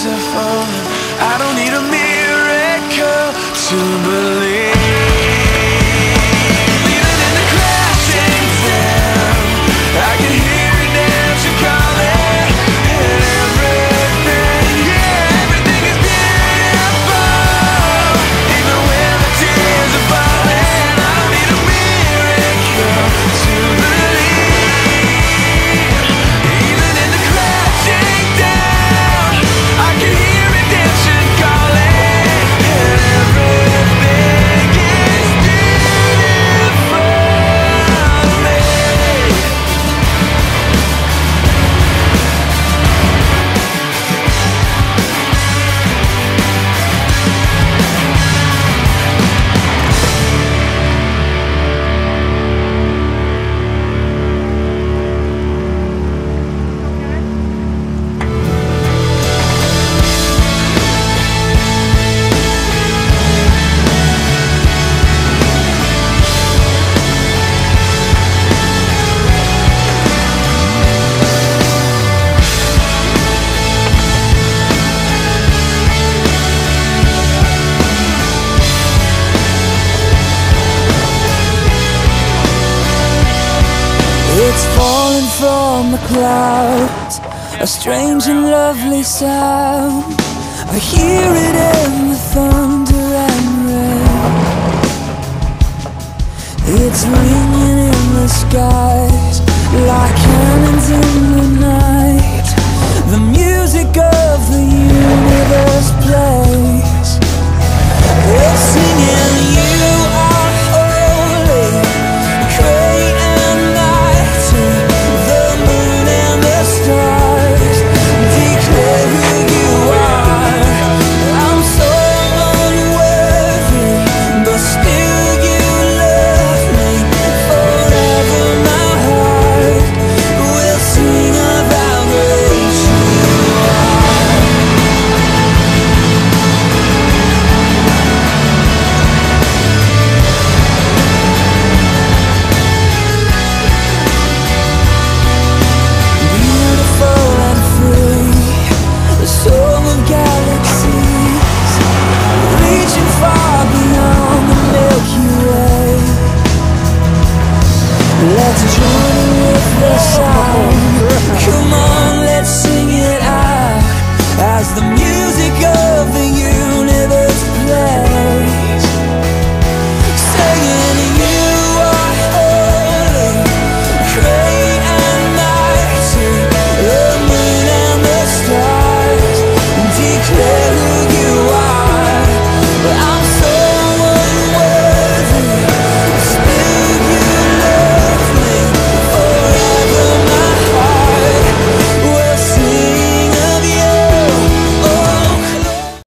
tears are falling. I don't need a miracle to believe. Even in the crashing down, I can hear redemption calling. And everything, yeah, everything is beautiful. Even when the tears are falling, I don't need a miracle to believe. Even in the crashing down, I can hear redemption calling. And everything is beautiful to me. It's falling from the clouds, a strange and lovely sound. I hear it in the thunder and rain. It's ringing in the skies like cannons in the night. The music of the universe plays. It's singing, you are holy, great and mighty. The moon and the stars declare who you are. I'm so unworthy, but still you love me. Forever my heart will sing of how great you are. Beautiful and free, the soul of galaxies, reaching far beyond the Milky Way. Let's join in with the sound. Come on, let's sing it out as the music of the